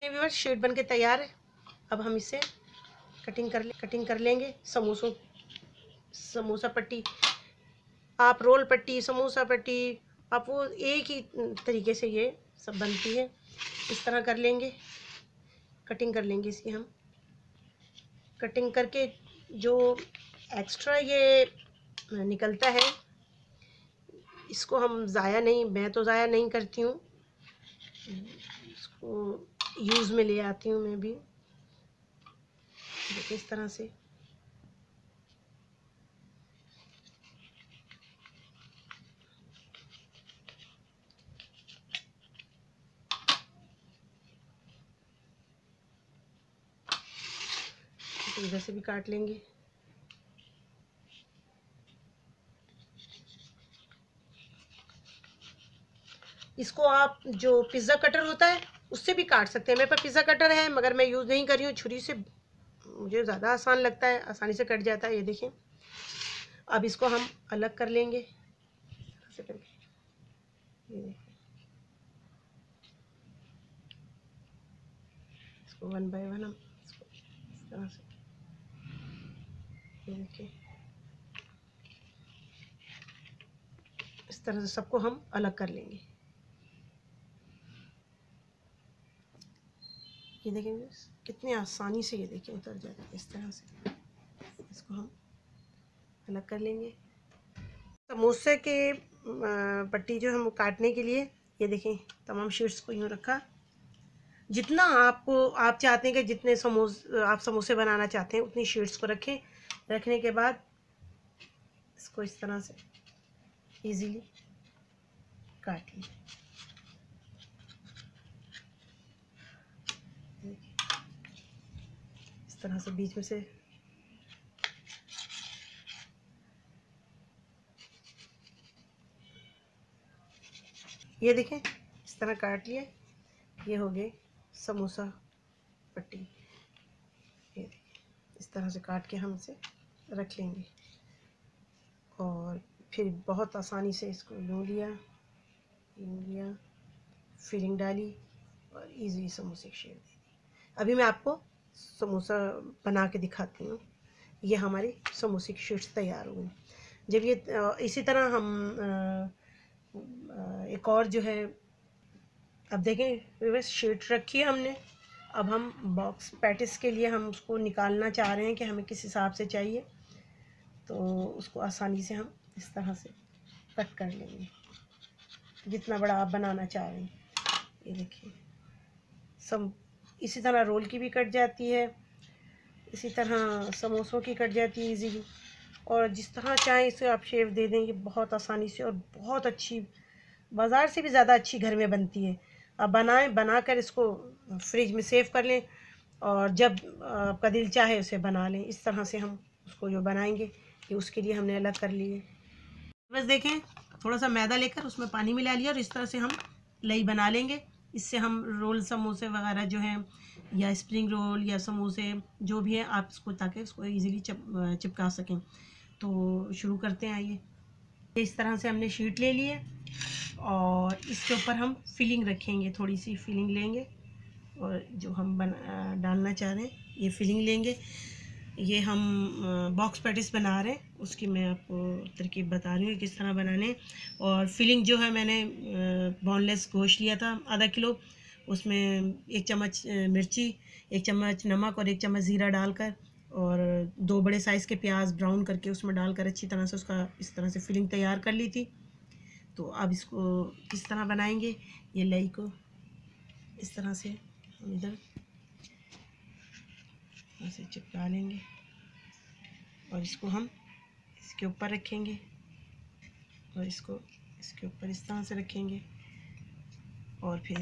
Viewers sheet बन के तैयार है। अब हम इसे कटिंग कर लेंगे। समोसा पट्टी, आप रोल पट्टी, समोसा पट्टी, आप वो एक ही तरीके से ये सब बनती है। इस तरह कर लेंगे, कटिंग कर लेंगे इसकी। हम कटिंग करके जो एक्स्ट्रा ये निकलता है इसको हम मैं तो ज़ाया नहीं करती हूँ, इसको यूज़ में ले आती हूँ मैं भी। देखिए इस तरह से इधर से भी काट लेंगे। इसको आप जो पिज़्ज़ा कटर होता है उससे भी काट सकते हैं। मेरे पास पिज़्ज़ा कटर है मगर मैं यूज़ नहीं कर रही हूँ। छुरी से मुझे ज़्यादा आसान लगता है, आसानी से कट जाता है। ये देखिए अब इसको हम अलग कर लेंगे ऐसे करके। ये देखिए इसको वन बाय वन हम इसको इस तरह से, ये देखिए इस तरह से सबको हम अलग कर लेंगे। ये देखेंगे कितनी आसानी से ये देखिए उतर जाता है। इस तरह से इसको हम अलग कर लेंगे। समोसे के पट्टी जो हम काटने के लिए ये देखें तमाम शीट्स को यूँ रखा। जितना आप चाहते हैं कि जितने आप समोसे बनाना चाहते हैं उतनी शीट्स को रखें। रखने के बाद इसको इस तरह से इजीली काट लें। इस तरह से बीच में से ये देखें इस तरह काट लिया। ये हो गए समोसा पट्टी। ये इस तरह से काट के हम इसे रख लेंगे और फिर बहुत आसानी से इसको यूँ लिया, फिलिंग डाली और इजी समोसे की शेप दे दी। अभी मैं आपको समोसा बना के दिखाती हूँ। ये हमारी समोसे की शीट्स तैयार हो गई। जब ये इसी तरह हम एक और जो है, अब देखें बस शीट रखी है हमने। अब हम बॉक्स पैटिस के लिए हम उसको निकालना चाह रहे हैं कि हमें किस हिसाब से चाहिए, तो उसको आसानी से हम इस तरह से कट कर लेंगे जितना बड़ा आप बनाना चाह रहे हैं। ये देखिए सब इसी तरह रोल की भी कट जाती है, इसी तरह समोसों की कट जाती है इजीली। और जिस तरह चाहें इसे आप शेप दे देंगे बहुत आसानी से और बहुत अच्छी, बाज़ार से भी ज़्यादा अच्छी घर में बनती है। आप बनाकर इसको फ्रिज में सेव कर लें और जब आपका दिल चाहे उसे बना लें। इस तरह से हम उसको जो बनाएंगे ये उसके लिए हमने अलग कर लिए। बस देखें थोड़ा सा मैदा लेकर उसमें पानी मिला लिया और इस तरह से हम लई बना लेंगे। इससे हम रोल समोसे वगैरह जो हैं या स्प्रिंग रोल या समोसे जो भी है आप इसको ताकि उसको ईज़िली चिपका सकें। तो शुरू करते हैं। आइए, इस तरह से हमने शीट ले ली है और इसके ऊपर हम फिलिंग रखेंगे। थोड़ी सी फिलिंग लेंगे और जो हम डालना चाह रहे हैं ये फिलिंग लेंगे। ये हम बॉक्स पैटिस बना रहे हैं, उसकी मैं आपको तरकीब बता रही हूँ किस तरह बनाने। और फिलिंग जो है मैंने बोनलेस गोश्त लिया था आधा किलो, उसमें 1 चम्मच मिर्ची, 1 चम्मच नमक और 1 चम्मच ज़ीरा डालकर और 2 बड़े साइज़ के प्याज ब्राउन करके उसमें डालकर अच्छी तरह से उसका इस तरह से फिलिंग तैयार कर ली थी। तो अब इसको किस तरह बनाएंगे, ये लई को इस तरह से हम इधर ऐसे चिपका लेंगे और इसको हम इसके ऊपर रखेंगे और इसको इसके ऊपर इस तरह से रखेंगे और फिर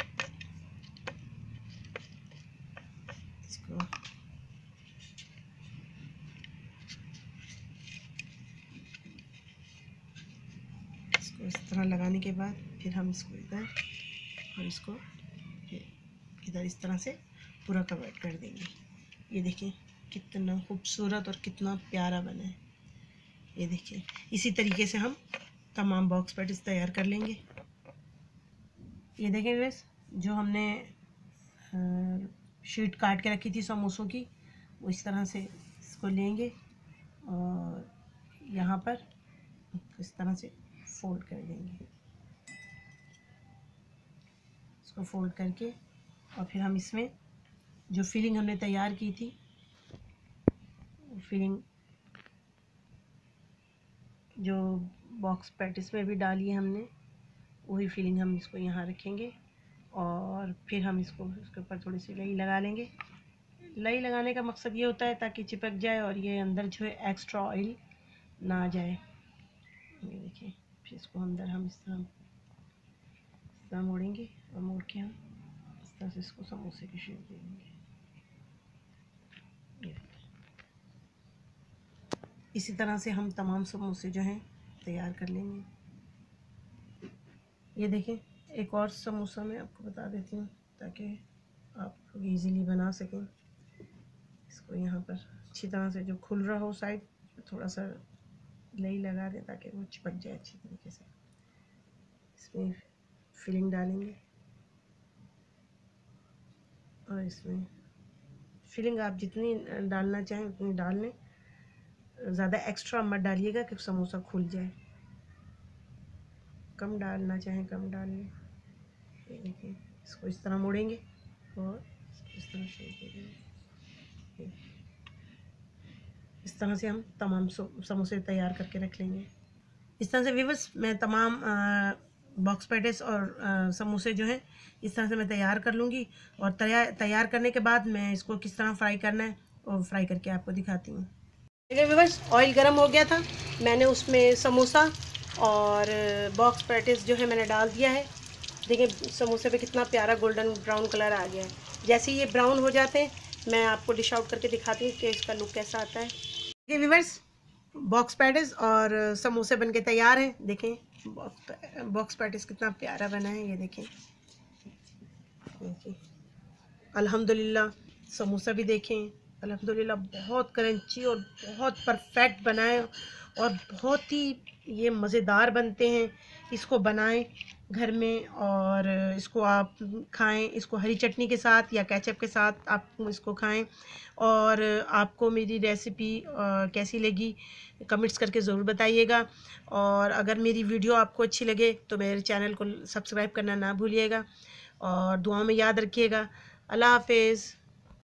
इसको इस तरह लगाने के बाद फिर हम इसको इधर और इसको इधर इस तरह से पूरा कवर कर देंगे। ये देखिए कितना खूबसूरत और कितना प्यारा बना है। ये देखिए इसी तरीके से हम तमाम बॉक्स पैटिस तैयार कर लेंगे। ये देखें बस जो हमने शीट काट के रखी थी समोसों की, वो इस तरह से इसको लेंगे और यहाँ पर इस तरह से फोल्ड कर देंगे। इसको फोल्ड करके और फिर हम इसमें जो फिलिंग हमने तैयार की थी, फिलिंग जो बॉक्स पैटिस में भी डाली है हमने, वही फिलिंग हम इसको यहाँ रखेंगे और फिर हम इसको उसके ऊपर थोड़ी सी लई लगा लेंगे। लई लगाने का मकसद ये होता है ताकि चिपक जाए और ये अंदर जो है एक्स्ट्रा ऑयल ना आ जाए। ये देखिए, फिर इसको अंदर हम इस तरह मोड़ेंगे और मोड़ के हम इस तरह से इसको समोसे की शेप दे देंगे। इसी तरह से हम तमाम समोसे जो हैं तैयार कर लेंगे। ये देखें, एक और समोसा मैं आपको बता देती हूँ ताकि आप लोग ईज़िली बना सकें। इसको यहाँ पर अच्छी तरह से जो खुल रहा हो साइड, थोड़ा सा लई लगा दें ताकि वो चिपक जाए अच्छी तरीके से। इसमें फिलिंग डालेंगे और इसमें फिलिंग आप जितनी डालना चाहें उतनी डाल लें, ज़्यादा एक्स्ट्रा मत डालिएगा कि समोसा खुल जाए। कम डालना चाहें कम डाल लें। ये देखिए, इसको इस तरह मोड़ेंगे और इस तरह शेप दे देंगे। इस तरह से हम तमाम समोसे तैयार करके रख लेंगे। इस तरह से व्यूअर्स मैं तमाम बॉक्स पैटिस और समोसे जो हैं इस तरह से मैं तैयार कर लूँगी और तैयार करने के बाद मैं इसको किस तरह फ्राई करना है और फ्राई करके आपको दिखाती हूँ। देखिए व्यूअर्स, ऑयल गर्म हो गया था, मैंने उसमें समोसा और बॉक्स पैटिस जो है मैंने डाल दिया है। देखिए समोसे पे कितना प्यारा गोल्डन ब्राउन कलर आ गया है। जैसे ये ब्राउन हो जाते हैं मैं आपको डिश आउट करके दिखाती हूँ कि इसका लुक कैसा आता है। देखिए व्यूअर्स, बॉक्स पैटिस और समोसे बनके तैयार हैं। देखें बॉक्स पैटिस कितना प्यारा बना है, ये देखें। देखिए अल्हम्दुलिल्लाह, समोसा भी देखें अल्हम्दुलिल्लाह बहुत क्रंची और बहुत परफेक्ट बना है और बहुत ही ये मज़ेदार बनते हैं। इसको बनाएं घर में और इसको आप खाएं, इसको हरी चटनी के साथ या केचप के साथ आप इसको खाएं। और आपको मेरी रेसिपी कैसी लगी कमेंट्स करके ज़रूर बताइएगा। और अगर मेरी वीडियो आपको अच्छी लगे तो मेरे चैनल को सब्सक्राइब करना ना भूलिएगा और दुआ में याद रखिएगा। अल्लाह हाफिज़।